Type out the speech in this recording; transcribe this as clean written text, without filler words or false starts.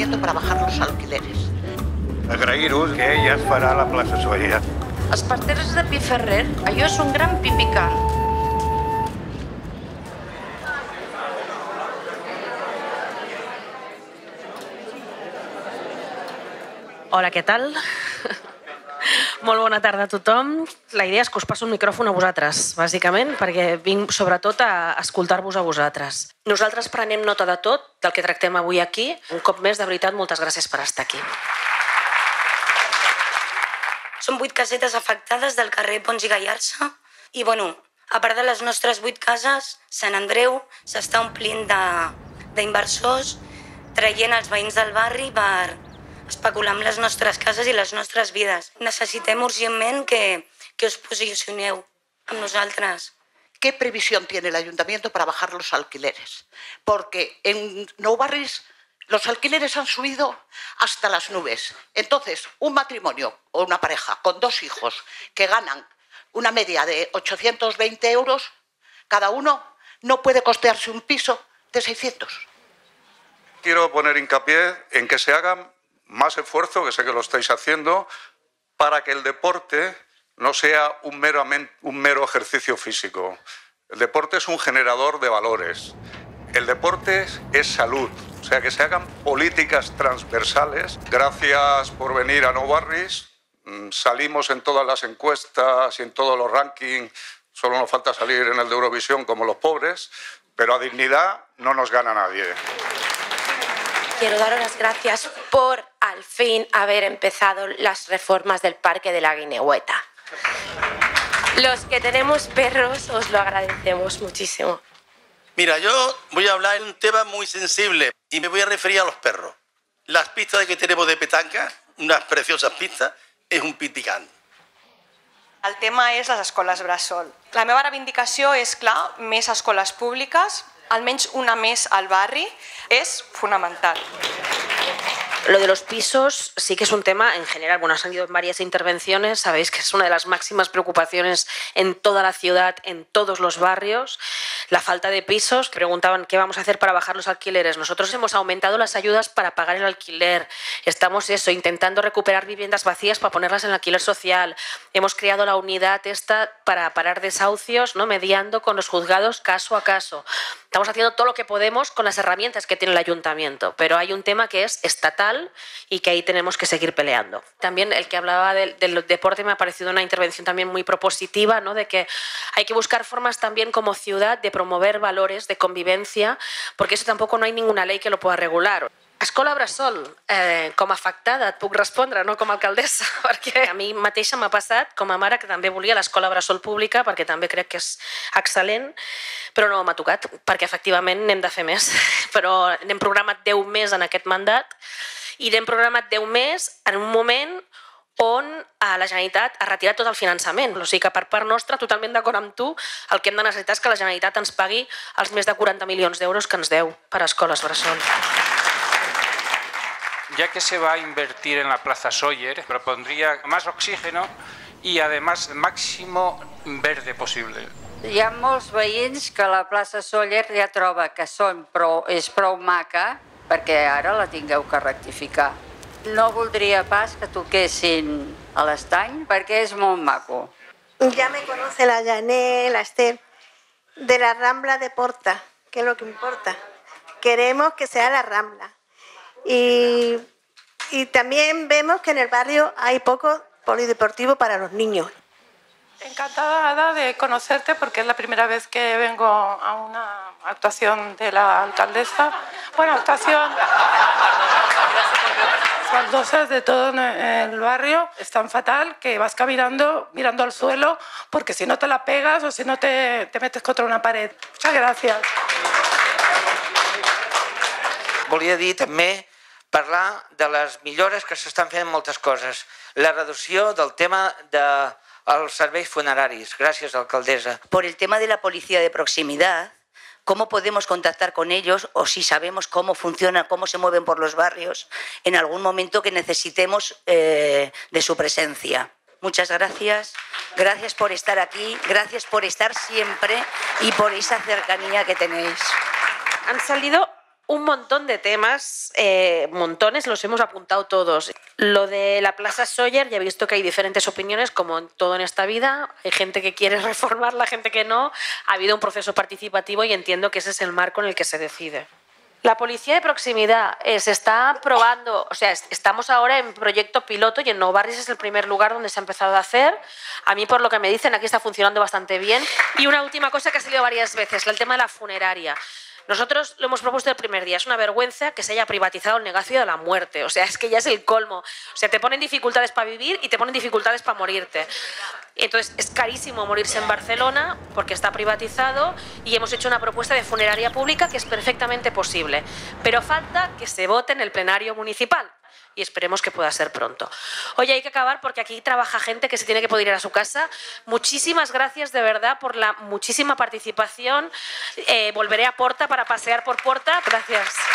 ayuntamiento para bajar los alquileres. Agrair-vos que ja es farà a la plaça Sóller. Els parterres de Piferrer, allò és un gran pipicant. Hola, què tal? Molt bona tarda a tothom. La idea és que us passo el micròfon a vosaltres, bàsicament, perquè vinc sobretot a escoltar-vos a vosaltres. Nosaltres prenem nota de tot, del que tractem avui aquí. Un cop més, de veritat, moltes gràcies per estar aquí. Són 8 casetes afectades del carrer Pons i Gallarça i, a part de les nostres 8 cases, Sant Andreu s'està omplint d'inversors, traient els veïns del barri per especular amb les nostres cases i les nostres vides. Necessitem urgentment que os posicioneu amb nosaltres. ¿Qué previsión tiene el ayuntamiento para bajar los alquileres? Porque en Nou Barris los alquileres han subido hasta las nubes. Entonces, un matrimonio o una pareja con 2 hijos que ganan una media de 820 euros cada uno, no puede costearse un piso de 600. Quiero poner hincapié en que se hagan más esfuerzo, que sé que lo estáis haciendo, para que el deporte no sea un mero ejercicio físico. El deporte es un generador de valores. El deporte es salud. O sea, que se hagan políticas transversales. Gracias por venir a Nou Barris. Salimos en todas las encuestas y en todos los rankings. Solo nos falta salir en el de Eurovisión como los pobres, pero a dignidad no nos gana nadie. Quiero daros las gracias por al fin haber empezado las reformas del Parque de la Guinehueta. Los que tenemos perros os lo agradecemos muchísimo. Mira, yo voy a hablar de un tema muy sensible y me voy a referir a los perros. Las pistas que tenemos de petanca, unas preciosas pistas, és un piticant. El tema és les escoles bressol. La meva reivindicació és, clar, més escoles públiques, almenys una més al barri, és fonamental. Lo de los pisos sí que es un tema en general. Bueno, ha salido en varias intervenciones. Sabéis que es una de las máximas preocupaciones en toda la ciudad, en todos los barrios. La falta de pisos. Preguntaban qué vamos a hacer para bajar los alquileres. Nosotros hemos aumentado las ayudas para pagar el alquiler. Estamos intentando recuperar viviendas vacías para ponerlas en el alquiler social. Hemos creado la unidad esta para parar desahucios, ¿no? Mediando con los juzgados caso a caso. Estamos haciendo todo lo que podemos con las herramientas que tiene el ayuntamiento, pero hay un tema que es estatal y que ahí tenemos que seguir peleando. También el que hablaba del deporte me ha parecido una intervención también muy propositiva, ¿no? De que hay que buscar formas también como ciudad de promover valores de convivencia, porque eso tampoco no hay ninguna ley que lo pueda regular. Escola Bressol, com a afectada et puc respondre, no com a alcaldessa, perquè a mi mateixa m'ha passat, com a mare, que també volia l'escola Bressol pública, perquè també crec que és excel·lent, però no m'ha tocat, perquè efectivament n'hem de fer més. Però n'hem programat 10 més en aquest mandat i n'hem programat 10 més en un moment on la Generalitat ha retirat tot el finançament. O sigui que per part nostra, totalment d'acord amb tu, el que hem de necessitar és que la Generalitat ens pagui els més de 40 milions d'euros que ens deu per a escoles Bressol. Ya que se va a invertir en la Plaza Sóller, propondría más oxígeno y además máximo verde posible. Hi ha molts veïns que la plaça Sóller ja troba que és prou maca perquè ara la tingueu que rectificar. No voldria pas que toquessin a l'estany perquè és molt maco. Ya me conoce la Jané, la Esther, de la Rambla de Porta, que es lo que importa. Queremos que sea la Rambla. Y también vemos que en el barrio hay poco polideportivo para los niños. Encantada, Ada, de conocerte porque es la primera vez que vengo a una actuación de la alcaldesa. Bueno, actuación... Las baldosas de todo el barrio están fatal, que vas caminando mirando al suelo porque si no te la pegas o si no te metes contra una pared. Muchas gracias. Volia dir també parlar de les millores que s'estan fent en moltes coses. La reducció del tema dels serveis funeraris. Gràcies, alcaldessa. Por el tema de la policía de proximidad, cómo podemos contactar con ellos o si sabemos cómo funciona, cómo se mueven por los barrios en algún momento que necesitemos de su presencia. Muchas gracias. Gracias por estar aquí, gracias por estar siempre y por esa cercanía que tenéis. Han salido un montón de temas, montones, los hemos apuntado todos. Lo de la Plaza Sóller, ya he visto que hay diferentes opiniones, como en todo en esta vida. Hay gente que quiere reformarla, gente que no. Ha habido un proceso participativo y entiendo que ese es el marco en el que se decide. La policía de proximidad se está probando, o sea, estamos ahora en proyecto piloto y en Nou Barris es el primer lugar donde se ha empezado a hacer. A mí, por lo que me dicen, aquí está funcionando bastante bien. Y una última cosa que ha salido varias veces, el tema de la funeraria. Nosotros lo hemos propuesto el primer día. Es una vergüenza que se haya privatizado el negocio de la muerte. O sea, es que ya es el colmo. O sea, te ponen dificultades para vivir y te ponen dificultades para morirte. Entonces, es carísimo morirse en Barcelona porque está privatizado y hemos hecho una propuesta de funeraria pública que es perfectamente posible. Pero falta que se vote en el plenario municipal. Y esperemos que pueda ser pronto. Oye, hay que acabar porque aquí trabaja gente que se tiene que poder ir a su casa. Muchísimas gracias de verdad por la muchísima participación. Volveré a Porta para pasear por Porta. Gracias.